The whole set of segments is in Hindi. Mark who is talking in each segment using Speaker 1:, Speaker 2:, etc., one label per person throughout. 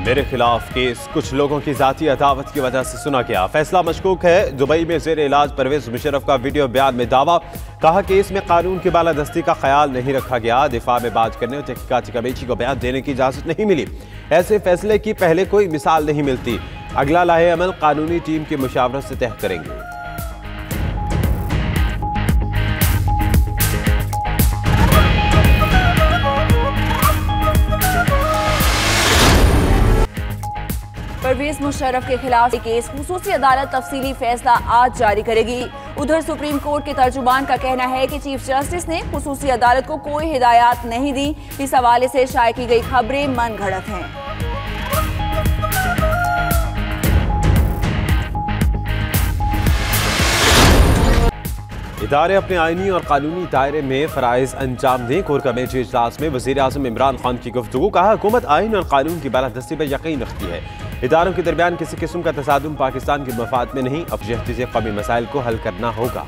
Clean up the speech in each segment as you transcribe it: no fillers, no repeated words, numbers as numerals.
Speaker 1: मेरे खिलाफ केस कुछ लोगों की जाती अदावत की वजह से सुना गया। फैसला मशकूक है। दुबई में जेर इलाज परवेज मुशर्रफ का वीडियो बयान में दावा। कहा कि इसमें कानून की बालादस्ती का ख्याल नहीं रखा गया। दिफा में बात करने और तहकीकाती कमेटी को बयान देने की इजाजत नहीं मिली। ऐसे फैसले की पहले कोई मिसाल नहीं मिलती। अगला लाहे अमल कानूनी टीम की मुशावरत से तय करेंगे।
Speaker 2: परवेज मुशर्रफ के खिलाफ केस खुसूसी अदालत तफसीली फैसला आज जारी करेगी। उधर सुप्रीम कोर्ट के तर्जुमान का कहना है कि चीफ जस्टिस ने खुसूसी अदालत को कोई हिदायत नहीं दी। इस हवाले से शाये की गई खबरें मन घड़त हैं।
Speaker 1: इदारे अपने आईनी और कानूनी दायरे में फराइज अंजाम दें। कोर कमेटी इजलास में वज़ीर आज़म इमरान खान की गुफ्तगू। कहा हुकूमत आईन और कानून की बालादस्ती पर यकीन रखती है। इदारों के दरमियान किसी किस्म का तसादुम पाकिस्तान के मफाद में नहीं। यकजहती से कौमी मसाइल को हल करना होगा।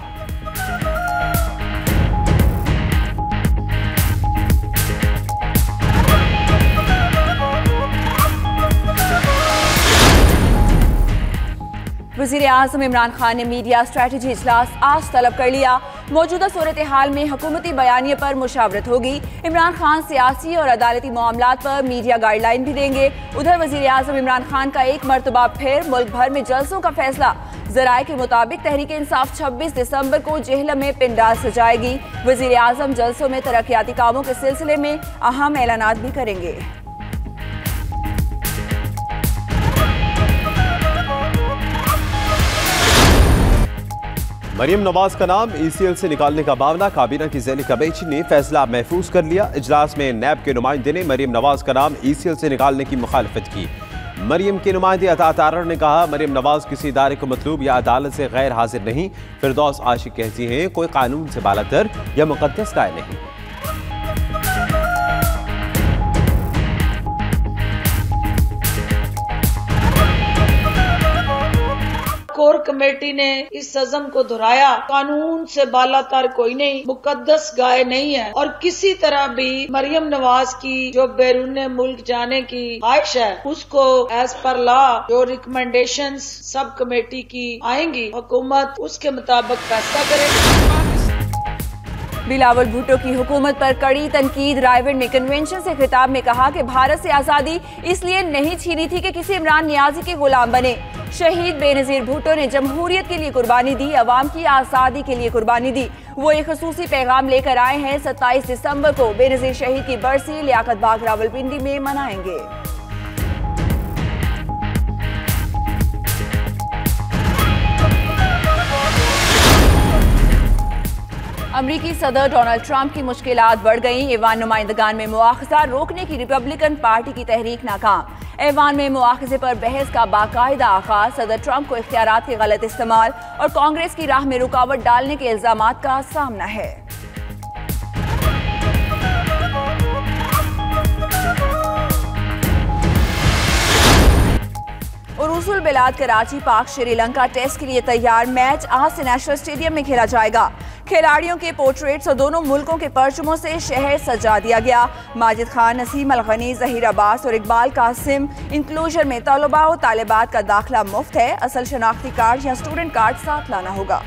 Speaker 2: वज़ीर आज़म इमरान खान ने मीडिया स्ट्रेटजी इजलास आज तलब कर लिया। मौजूदा सूरत हाल में हुकूमती बयानिए पर मुशावरत होगी। इमरान खान सियासी और अदालती मामलात पर मीडिया गाइडलाइन भी देंगे। उधर वज़ीर आज़म इमरान खान का एक मरतबा फिर मुल्क भर में जलसों का फैसला। ज़राए के मुताबिक तहरीक इंसाफ 26 दिसंबर को जेहलम में पिंडाल सजाएगी। वज़ीर आज़म जलसों में तरक्याती कामों के सिलसिले में अहम ऐलानात भी करेंगे।
Speaker 1: मरियम नवाज का नाम ECL से निकालने का मामला। काबीना की ज़ैली कमेटी ने फैसला महफूज कर लिया। इजलास में नैब के नुमाइंदे ने मरियम नवाज का नाम ECL से निकालने की मुखालफत की। मरियम के नुमाइंदे अता तारर ने कहा, मरियम नवाज किसी इदारे को मतलूब या अदालत से गैर हाजिर नहीं। फिरदौस आशिक कहती हैं, कोई कानून से बालातर या मुकद्दस गाय नहीं।
Speaker 3: कोर कमेटी ने इस अज़म को दोहराया, कानून से बालातर कोई नहीं, मुकद्दस गाय नहीं है। और किसी तरह भी मरियम नवाज की जो बैरून मुल्क जाने की ख्वाहिश है उसको एज पर लॉ जो रिकमेंडेशंस सब कमेटी की आएंगी, हुकूमत उसके मुताबिक फैसला करेगी।
Speaker 2: बिलावल भुट्टो की हुकूमत पर कड़ी तनकीद। रायगढ़ में कन्वेंशन से खिताब में कहा कि भारत से आज़ादी इसलिए नहीं छीनी थी कि किसी इमरान नियाजी के गुलाम बने। शहीद बेनज़ीर भुट्टो ने जमहूरियत के लिए कुर्बानी दी, अवाम की आज़ादी के लिए कुर्बानी दी। वो एक खसूसी पैगाम लेकर आए हैं। 27 दिसंबर को बेनज़ीर शहीद की बरसी लियाकत बाग रावलपिंडी में मनाएंगे। अमरीकी सदर डोनाल्ड ट्रंप की मुश्किलात बढ़ गईं। ऐवान नुमाइंदगान में मुआखजा रोकने की रिपब्लिकन पार्टी की तहरीक नाकाम। ऐवान में मुआखजे पर बहस का बाकायदा आगाज। सदर ट्रंप को इख्तियारात के गलत इस्तेमाल और कांग्रेस की राह में रुकावट डालने के इल्जामात का सामना है। उरूसुल बिलाद कराची पाक श्रीलंका टेस्ट के लिए तैयार। मैच आज से नेशनल स्टेडियम में खेला जाएगा। खिलाड़ियों के पोर्ट्रेट्स और दोनों मुल्कों के परचमों से शहर सजा दिया गया। माजिद खान, नसीम अलगनी, जहीर अब्बास और इकबाल कासिम इंक्लूजन में तलबा और तालिबात का दाखिला मुफ्त है। असल शनाख्ती कार्ड या स्टूडेंट कार्ड साथ लाना होगा।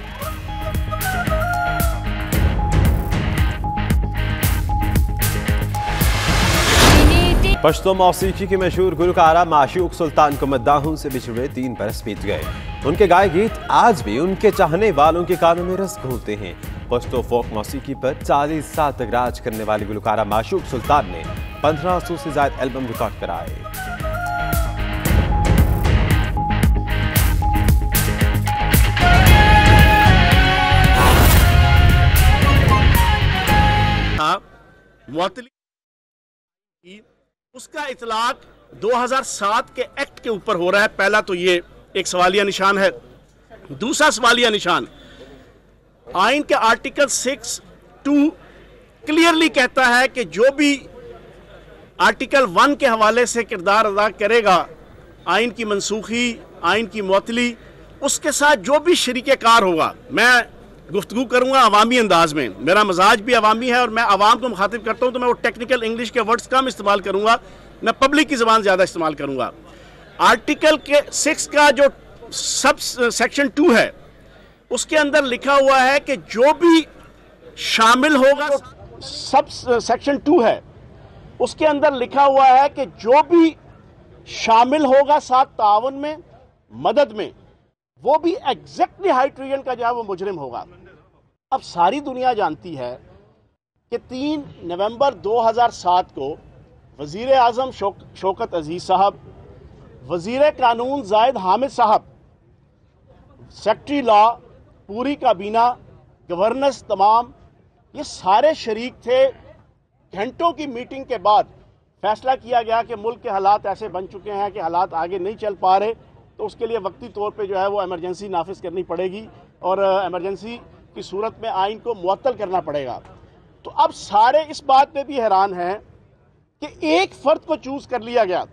Speaker 1: पश्तो मौसीकी के मशहूर गुलकारा माशूक सुल्तान को मद्दाहों से बिछड़े 3 बरस बीत गए। उनके गाए गीत आज भी उनके चाहने वालों के कानों में रस घोलते हैं। पश्तो फोक मौसीकी पर 40 साल तक राज करने वाली गुलकारा माशूक सुल्तान ने 1500 से ज्यादा एल्बम रिकॉर्ड कराए।
Speaker 4: उसका इतलाक 2007 के एक्ट के ऊपर हो रहा है। पहला तो ये एक सवालिया निशान है। दूसरा सवालिया निशान, आइन के आर्टिकल 6(2) क्लियरली कहता है कि जो भी आर्टिकल 1 के हवाले से किरदार अदा करेगा, आइन की मनसूखी, आइन की मुअत्तली, उसके साथ जो भी शरीके कार होगा। मैं गुफ्तगू करूंगा अवामी अंदाज में। मेरा मजाज भी अवामी है और मैं आवाम को मुखातिब करता हूं तो मैं वो टेक्निकल इंग्लिश के वर्ड्स कम इस्तेमाल करूंगा, मैं पब्लिक की ज़बान ज़्यादा इस्तेमाल करूंगा। आर्टिकल के 6 का जो सब सेक्शन 2 है उसके अंदर लिखा हुआ है कि जो भी शामिल होगा, सब सेक्शन 2 है उसके अंदर लिखा हुआ है कि जो भी शामिल होगा साथ तावन में, मदद में, वो भी एग्जैक्टली हाई ट्रिलियन का जो है वो मुजरिम होगा। अब सारी दुनिया जानती है कि 3 नवंबर 2007 को वजीर आजम शौकत अजीज साहब, वजीर कानून जाहिद हामिद साहब, सेक्रेटरी लॉ, पूरी काबीना, गवर्नर्स तमाम, ये सारे शरीक थे। घंटों की मीटिंग के बाद फैसला किया गया कि मुल्क के हालात ऐसे बन चुके हैं कि हालात आगे नहीं चल पा रहे, तो उसके लिए वक्ती तौर पे जो है वो इमरजेंसी नाफिज करनी पड़ेगी और इमरजेंसी की सूरत में आइन को मुअत्तल करना पड़ेगा। तो अब सारे इस बात पे भी हैरान हैं कि एक फर्द को चूज कर लिया गया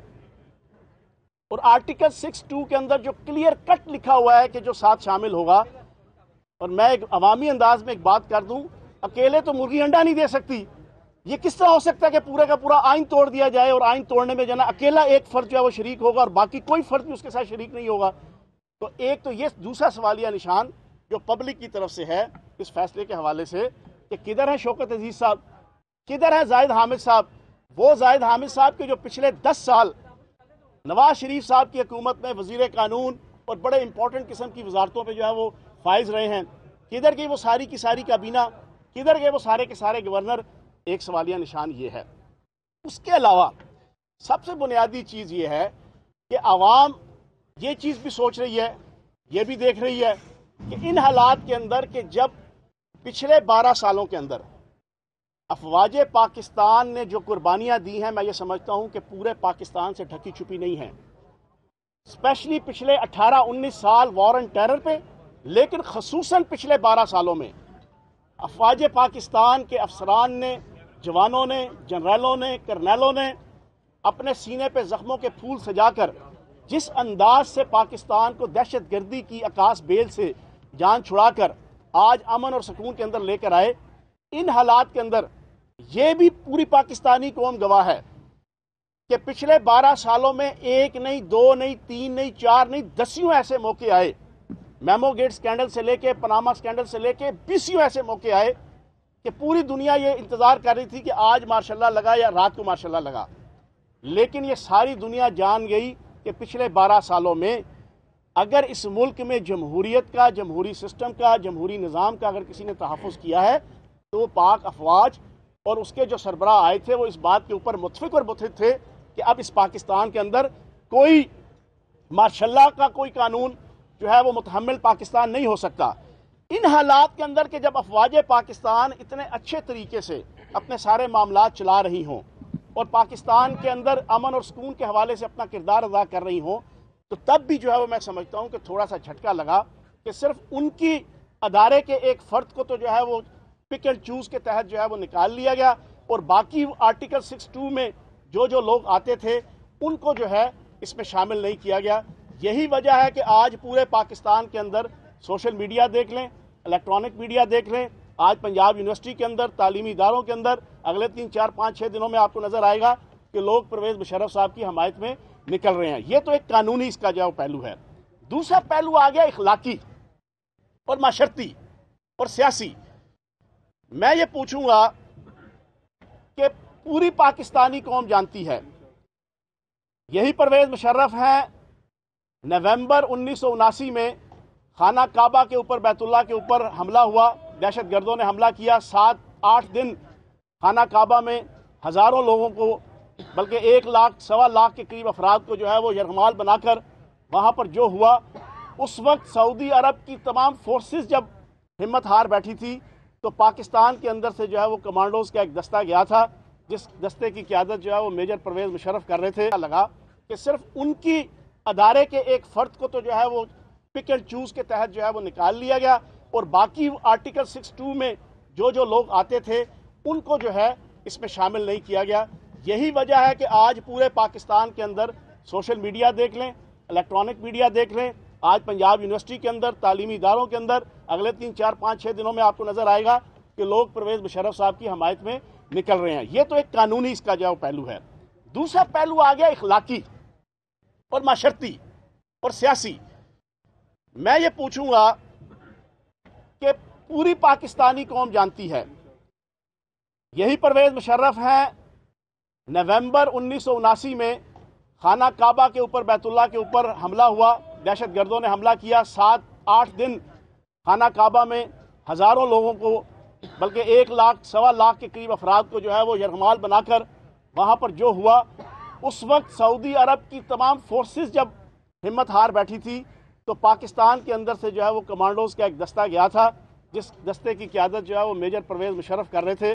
Speaker 4: और आर्टिकल 6(2) के अंदर जो क्लियर कट लिखा हुआ है कि जो साथ शामिल होगा। और मैं एक अवामी अंदाज में एक बात कर दूं, अकेले तो मुर्गी अंडा नहीं दे सकती। ये किस तरह हो सकता है कि पूरे का पूरा आइन तोड़ दिया जाए और आइन तोड़ने में जाना अकेला एक फर्द जो है वो शरीक होगा और बाकी कोई फर्द भी उसके साथ शरीक नहीं होगा। तो एक तो ये दूसरा सवालिया निशान जो पब्लिक की तरफ से है इस फैसले के हवाले से कि किधर है शौकत अजीज साहब, किधर है जाहिद हामिद साहब, वो जाहिद हामिद साहब के जो पिछले 10 साल नवाज शरीफ साहब की हुकूमत में वजीर कानून और बड़े इंपॉर्टेंट किस्म की वजारतों पर जो है वो फाइज रहे हैं। किधर गई वो सारी की सारी काबीना, किधर गए वो सारे के सारे गवर्नर? एक सवालिया निशान ये है। उसके अलावा सबसे बुनियादी चीज़ ये है कि आवाम ये चीज़ भी सोच रही है, ये भी देख रही है कि इन हालात के अंदर कि जब पिछले 12 सालों के अंदर अफवाज पाकिस्तान ने जो कुर्बानियाँ दी हैं, मैं ये समझता हूँ कि पूरे पाकिस्तान से ढकी छुपी नहीं है, स्पेशली पिछले 18-19 साल वॉर एंड टेरर पे, लेकिन खसूसन पिछले 12 सालों में अफवाज पाकिस्तान के अफसरान ने, जवानों ने, जनरलों ने, कर्नलों ने अपने सीने पे जख्मों के फूल सजाकर जिस अंदाज से पाकिस्तान को दहशत गर्दी की आकाश बेल से जान छुड़ाकर आज अमन और सुकून के अंदर लेकर आए, इन हालात के अंदर ये भी पूरी पाकिस्तानी कौम गवाह है कि पिछले 12 सालों में एक नहीं, दो नहीं, तीन नहीं, चार नहीं, 10 ऐसे मौके आए, मेमो गेट स्कैंडल से लेके पनामा स्कैंडल से लेके 20 ऐसे मौके आए कि पूरी दुनिया ये इंतजार कर रही थी कि आज मार्शल्लाह लगा या रात को मार्शल्लाह लगा। लेकिन ये सारी दुनिया जान गई कि पिछले 12 सालों में अगर इस मुल्क में जमहूरियत का, जमहूरी सिस्टम का, जमहूरी निज़ाम का अगर किसी ने तहफ़्फ़ुज़ किया है तो पाक अफवाज और उसके जो सरबराह आए थे वो इस बात के ऊपर मुत्तफ़िक़ और मुत्तहिद थे कि अब इस पाकिस्तान के अंदर कोई मार्शल्लाह का कोई कानून जो है वो मुतहम्मिल पाकिस्तान नहीं हो सकता। इन हालात के अंदर के जब अफवाज पाकिस्तान इतने अच्छे तरीके से अपने सारे मामलात चला रही हों और पाकिस्तान के अंदर अमन और सुकून के हवाले से अपना किरदार अदा कर रही हों, तो तब भी जो है वो मैं समझता हूँ कि थोड़ा सा झटका लगा कि सिर्फ उनकी अदारे के एक फ़र्द को तो जो है वो पिक एंड चूज़ के तहत जो है वो निकाल लिया गया और बाकी आर्टिकल 6(2) में जो लोग आते थे उनको जो है इसमें शामिल नहीं किया गया। यही वजह है कि आज पूरे पाकिस्तान के अंदर सोशल मीडिया देख लें, इलेक्ट्रॉनिक मीडिया देख लें, आज पंजाब यूनिवर्सिटी के अंदर, तालीमी इदारों के अंदर अगले 3, 4, 5, 6 दिनों में आपको नजर आएगा कि लोग परवेज मुशर्रफ साहब की हमायत में निकल रहे हैं। ये तो एक कानूनी इसका जो पहलू है। दूसरा पहलू आ गया इखलाकी और माशरती और सियासी। मैं ये पूछूंगा कि पूरी पाकिस्तानी कौम जानती है, यही परवेज मुशर्रफ हैं, नवंबर 1979 में खाना काबा के ऊपर, बैतुल्लाह के ऊपर हमला हुआ, दहशत गर्दों ने हमला किया, 7-8 दिन खाना काबा में हज़ारों लोगों को, बल्कि 1 लाख, 1.25 लाख के करीब अफराद को जो है वो यरगमाल बनाकर वहाँ पर जो हुआ, उस वक्त सऊदी अरब की तमाम फोर्सेस जब हिम्मत हार बैठी थी तो पाकिस्तान के अंदर से जो है वो कमांडोज का एक दस्ता गया था, जिस दस्ते की क़यादत जो है वो मेजर परवेज मुशर्रफ कर रहे थे। लगा कि सिर्फ उनकी अदारे के एक फ़र्द को तो जो है वो पिक एंड चूज़ के तहत जो है वो निकाल लिया गया और बाकी आर्टिकल 6(2) में जो लोग आते थे उनको जो है इसमें शामिल नहीं किया गया। यही वजह है कि आज पूरे पाकिस्तान के अंदर सोशल मीडिया देख लें, इलेक्ट्रॉनिक मीडिया देख लें, आज पंजाब यूनिवर्सिटी के अंदर, तालीमी इदारों के अंदर अगले 3, 4, 5, 6 दिनों में आपको नजर आएगा कि लोग परवेज मुशर्रफ साहब की हमायत में निकल रहे हैं। ये तो एक कानूनी इसका जो पहलू है। दूसरा पहलू आ गया इखलाकी और माशरती और सियासी। मैं ये पूछूंगा कि पूरी पाकिस्तानी कौम जानती है यही परवेज मुशर्रफ हैं। नवंबर 1979 में खाना काबा के ऊपर, बैतुल्लाह के ऊपर हमला हुआ, दहशतगर्दों ने हमला किया। 7-8 दिन खाना काबा में हजारों लोगों को, बल्कि 1 लाख, 1.25 लाख के करीब अफराद को जो है वो यरगमाल बनाकर वहां पर जो हुआ, उस वक्त सऊदी अरब की तमाम फोर्सेस जब हिम्मत हार बैठी थी तो पाकिस्तान के अंदर से जो है वो कमांडोज का एक दस्ता गया था, जिस दस्ते की क़यादत जो है वो मेजर परवेज मुशर्रफ कर रहे थे।